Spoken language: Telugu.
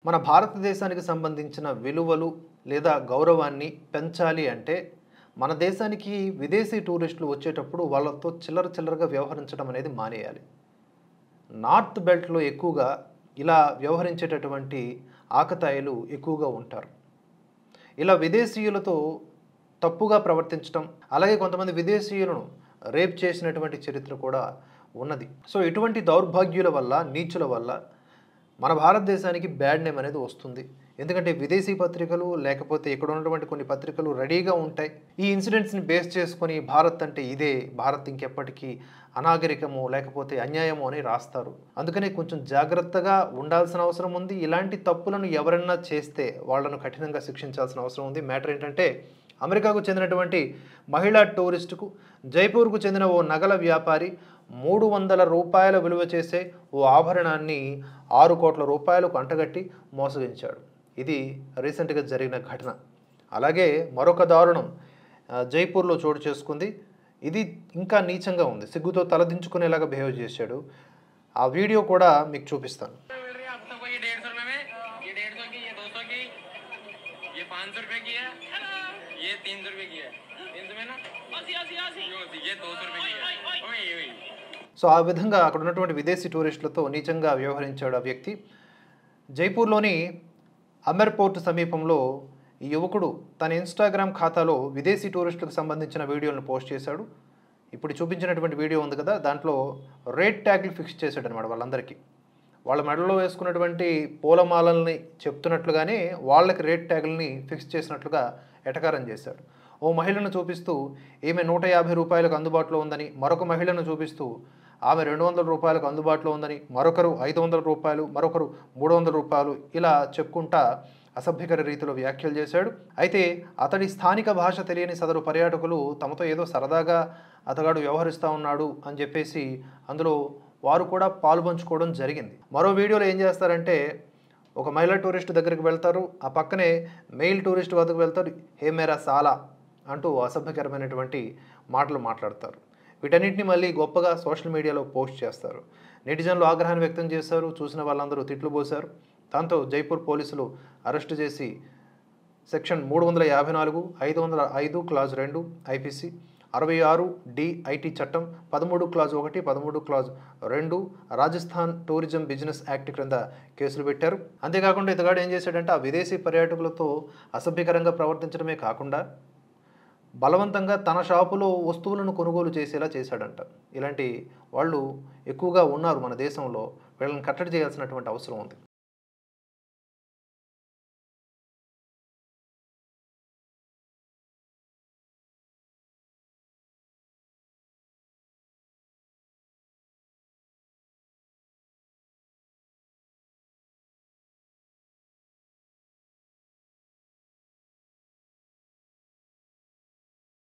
మన భారతదేశానికి సంబంధించిన విలువలు లేదా గౌరవాన్ని పెంచాలి అంటే మన దేశానికి విదేశీ టూరిస్టులు వచ్చేటప్పుడు వాళ్ళతో చిల్లర చిల్లరగా వ్యవహరించడం అనేది మానేయాలి. నార్త్ బెల్ట్లో ఎక్కువగా ఇలా వ్యవహరించేటటువంటి ఆకతాయిలు ఎక్కువగా ఉంటారు. ఇలా విదేశీయులతో తప్పుగా ప్రవర్తించడం, అలాగే కొంతమంది విదేశీయులను రేప్ చేసినటువంటి చరిత్ర కూడా ఉన్నది. సో ఇటువంటి దౌర్భాగ్యుల వల్ల, నీచుల వల్ల మన భారతదేశానికి బ్యాడ్ నేమ్ అనేది వస్తుంది. ఎందుకంటే విదేశీ పత్రికలు లేకపోతే ఇక్కడ ఉన్నటువంటి కొన్ని పత్రికలు రెడీగా ఉంటాయి. ఈ ఇన్సిడెంట్స్ని బేస్ చేసుకొని భారత్ అంటే ఇదే, భారత్ ఇంకెప్పటికీ అనాగరికము లేకపోతే అన్యాయము అని రాస్తారు. అందుకనే కొంచెం జాగ్రత్తగా ఉండాల్సిన అవసరం ఉంది. ఇలాంటి తప్పులను ఎవరన్నా చేస్తే వాళ్ళను కఠినంగా శిక్షించాల్సిన అవసరం ఉంది. మ్యాటర్ ఏంటంటే అమెరికాకు చెందినటువంటి మహిళా టూరిస్టుకు జైపూర్కు చెందిన ఓ నగల వ్యాపారి 300 రూపాయల విలువ చేసే ఓ ఆభరణాన్ని 6 కోట్ల రూపాయలకు అంటగట్టి మోసగించాడు. ఇది రీసెంట్గా జరిగిన ఘటన. అలాగే మరొక దారుణం జైపూర్లో చోటు చేసుకుంది. ఇది ఇంకా నీచంగా ఉంది. సిగ్గుతో తలదించుకునేలాగా బిహేవ్ చేశాడు. ఆ వీడియో కూడా మీకు చూపిస్తాను. సో ఆ విధంగా అక్కడ ఉన్నటువంటి విదేశీ టూరిస్టులతో నీచంగా వ్యవహరించాడు ఆ వ్యక్తి. జైపూర్లోని అమర్పోర్ట్ సమీపంలో ఈ యువకుడు తన ఇన్స్టాగ్రామ్ ఖాతాలో విదేశీ టూరిస్టులకు సంబంధించిన వీడియోలను పోస్ట్ చేశాడు. ఇప్పుడు చూపించినటువంటి వీడియో ఉంది కదా, దాంట్లో రేట్ ట్యాగ్లు ఫిక్స్ చేశాడు అనమాట వాళ్ళందరికీ. వాళ్ళ మెడలో వేసుకున్నటువంటి పూలమాలల్ని చెప్తున్నట్లుగానే వాళ్ళకి రేట్ ట్యాగుల్ని ఫిక్స్ చేసినట్లుగా ఎటకారం చేశాడు. ఓ మహిళను చూపిస్తూ ఈమె 150 రూపాయలకు అందుబాటులో ఉందని, మరొక మహిళను చూపిస్తూ ఆమె 200 రూపాయలకు అందుబాటులో ఉందని, మరొకరు 500 రూపాయలు, మరొకరు 300 రూపాయలు, ఇలా చెప్పుకుంటా అసభ్యకర రీతిలో వ్యాఖ్యలు చేశాడు. అయితే అతడి స్థానిక భాష తెలియని సదరు పర్యాటకులు తమతో ఏదో సరదాగా అతగాడు వ్యవహరిస్తూ ఉన్నాడు అని చెప్పేసి అందులో వారు కూడా పాలుపంచుకోవడం జరిగింది. మరో వీడియోలో ఏం చేస్తారంటే ఒక మహిళా టూరిస్ట్ దగ్గరికి వెళ్తారు, ఆ పక్కనే మెయిల్ టూరిస్ట్ వద్దకు వెళ్తారు. హే మేరా సాలా అంటూ అసభ్యకరమైనటువంటి మాటలు మాట్లాడతారు. వీటన్నింటినీ మళ్ళీ గొప్పగా సోషల్ మీడియాలో పోస్ట్ చేస్తారు. నెటిజన్లు ఆగ్రహాన్ని వ్యక్తం చేశారు. చూసిన వాళ్ళందరూ తిట్లు పోశారు. దాంతో జైపూర్ పోలీసులు అరెస్టు చేసి section 354, 505 clause 2 IPC, 66D IT చట్టం, 13 clause 1, 13 clause 2 Rajasthan tourism business act క్రింద కేసులు పెట్టారు. అంతేకాకుండా ఇతగాడు ఏం చేశాడంటే ఆ విదేశీ పర్యాటకులతో అసభ్యకరంగా ప్రవర్తించడమే కాకుండా బలవంతంగా తన షాపులో వస్తువులను కొనుగోలు చేసేలా చేశాడంట. ఇలాంటి వాళ్ళు ఎక్కువగా ఉన్నారు మన దేశంలో. వీళ్ళని కట్టడి చేయాల్సినటువంటి అవసరం ఉంది.